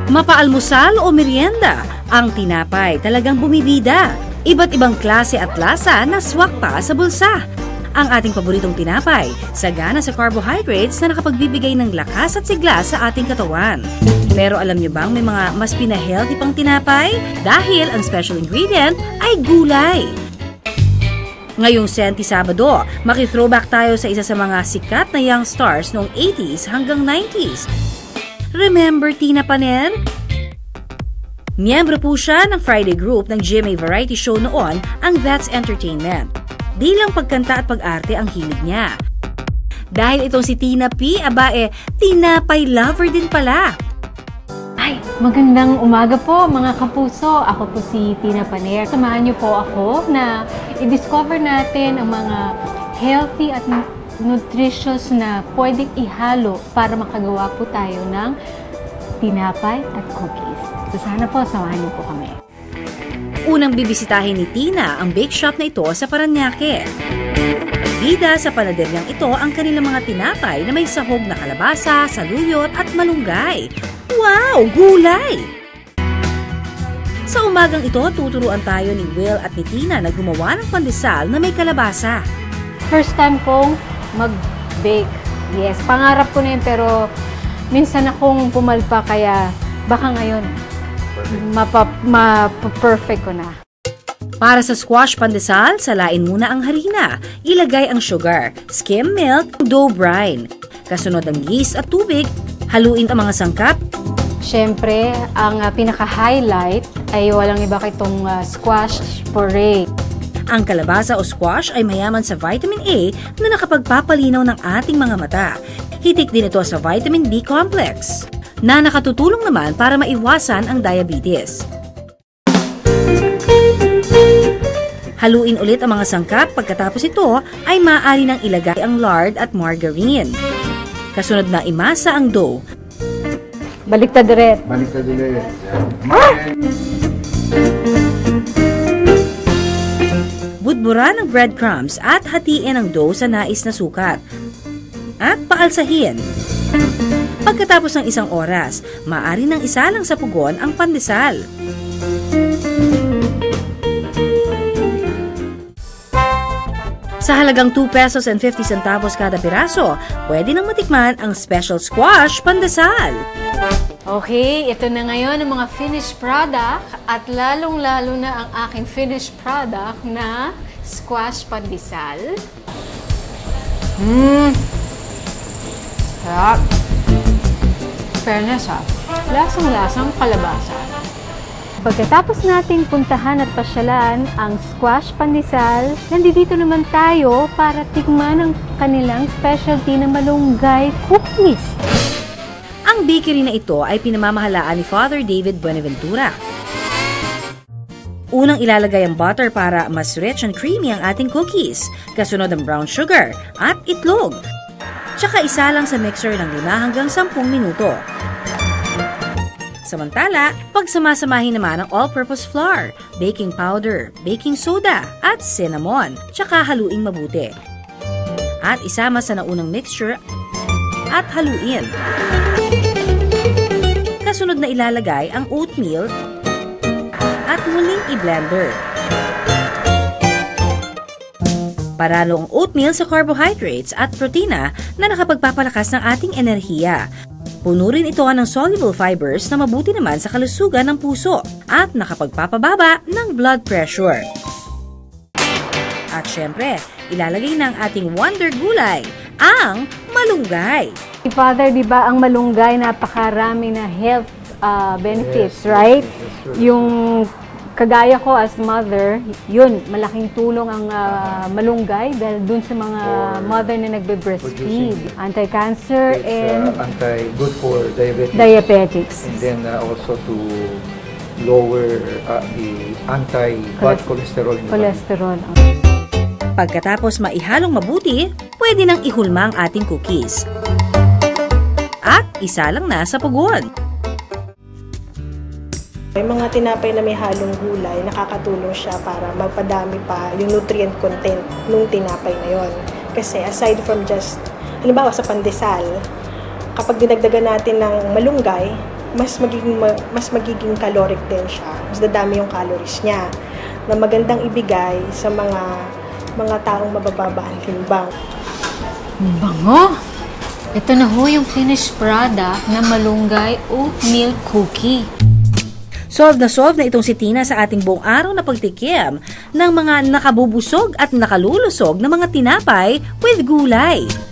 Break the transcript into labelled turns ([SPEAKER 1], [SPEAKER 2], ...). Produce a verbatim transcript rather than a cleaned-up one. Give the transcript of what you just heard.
[SPEAKER 1] Mapaalmusal o merienda, ang tinapay talagang bumibida. Iba't ibang klase at lasa na swak pa sa bulsa. Ang ating paboritong tinapay, sagana sa carbohydrates na nakapagbibigay ng lakas at sigla sa ating katawan. Pero alam niyo bang may mga mas pina-healthy pang tinapay? Dahil ang special ingredient ay gulay. Ngayong Senti Sabado, maki-throwback tayo sa isa sa mga sikat na young stars noong eighties hanggang nineties. Remember Tina Paner? Miyembro po siya ng Friday group ng G M A variety show noon, ang That's Entertainment. Di lang pagkanta at pag-arte ang hilig niya. Dahil itong si Tina P, aba eh, tinapay lover din pala.
[SPEAKER 2] Ay, magandang umaga po mga kapuso. Ako po si Tina Paner. Samahan niyo po ako na i-discover natin ang mga healthy at nutritious na pwedeng ihalo para makagawa po tayo ng tinapay at cookies. So sana po, samahan niyo po kami.
[SPEAKER 1] Unang bibisitahin ni Tina ang bake shop na ito sa Parañaque. Bida sa panaderyang ito ang kanilang mga tinapay na may sahog na kalabasa, saluyot at malunggay. Wow! Gulay! Sa umagang ito, tuturuan tayo ni Will at ni Tina na gumawa ng pandesal na may kalabasa.
[SPEAKER 2] First time kong mag-bake. Yes, pangarap ko na yun pero minsan akong pumalpa kaya baka ngayon mapa-perfect ko na.
[SPEAKER 1] Para sa squash pandesal, salain muna ang harina. Ilagay ang sugar, skim milk, dough brine. Kasunod ang yeast at tubig. Haluin ang mga sangkap.
[SPEAKER 2] Siyempre, ang uh, pinaka-highlight ay walang iba kitong uh, squash puree.
[SPEAKER 1] Ang kalabasa o squash ay mayaman sa vitamin A na nakapagpapalinaw ng ating mga mata. Hitik din ito sa vitamin B complex na nakatutulong naman para maiwasan ang diabetes. Haluin ulit ang mga sangkap. Pagkatapos ito ay maaari nang ilagay ang lard at margarine. Kasunod na imasa ang dough.
[SPEAKER 2] Baliktad direct.
[SPEAKER 3] Baliktad direct.
[SPEAKER 1] Budburan ng breadcrumbs at hatiin ang dough sa nais na sukat. At paalsahin. Pagkatapos ng isang oras, maaari nang isalang sa pugon ang pandesal. Sa halagang two pesos and fifty centavos kada piraso, pwede nang matikman ang special squash pandesal.
[SPEAKER 2] Okay, ito na ngayon ang mga finished product at lalong-lalo na ang aking finished product na squash pandesal. Mmm! Sarap! Fairness ha, lasang-lasang kalabasa. Pagkatapos nating puntahan at pasyalan ang squash pandesal, nandito naman tayo para tikman ang kanilang specialty na malunggay cookies.
[SPEAKER 1] Ang bakery na ito ay pinamamahalaan ni Father David Buenaventura. Unang ilalagay ang butter para mas rich and creamy ang ating cookies. Kasunod ang brown sugar at itlog. Tsaka isa lang sa mixer ng lima hanggang sampung minuto. Samantala, pagsamasamahin naman ang all-purpose flour, baking powder, baking soda, at cinnamon. Tsaka haluing mabuti. At isama sa naunang mixture at haluin. Kasunod na ilalagay ang oatmeal at muling i-blender. Paralo ang oatmeal sa carbohydrates at protina na nakapagpapalakas ng ating enerhiya. Puno rin ito ng soluble fibers na mabuti naman sa kalusugan ng puso at nakapagpapababa ng blood pressure. At syempre, ilalagay na ang ating wonder gulay, ang malunggay.
[SPEAKER 2] Father, di ba ang malunggay napakarami na health uh, benefits, yes, right? Yes, yung kagaya ko as mother, yun, malaking tulong ang uh, malunggay dahil dun sa mga mother na nagbe-breastfeed. Anti-cancer and
[SPEAKER 3] uh, anti good for diabetics.
[SPEAKER 2] Diabetics.
[SPEAKER 3] And then uh, also to lower uh, the anti-bad cholesterol in the
[SPEAKER 2] cholesterol.
[SPEAKER 3] body.
[SPEAKER 1] Pagkatapos maihalong mabuti, pwede nang ihulma ang ating cookies. At isa lang na sa pugon.
[SPEAKER 4] May mga tinapay na may halong gulay, nakakatulong siya para magpadami pa yung nutrient content ng tinapay na yon. Kasi aside from just, halimbawa sa pandesal, kapag dinagdagan natin ng malunggay, mas magiging ma- mas magiging caloric din siya. Mas dadami yung calories niya na magandang ibigay sa mga mga taong mabababa ang timbang.
[SPEAKER 2] Bango! Ito na ho yung finished product na malunggay oatmeal cookie.
[SPEAKER 1] Solve na solve na itong si Tina sa ating buong araw na pagtikim ng mga nakabubusog at nakalulusog na mga tinapay with gulay.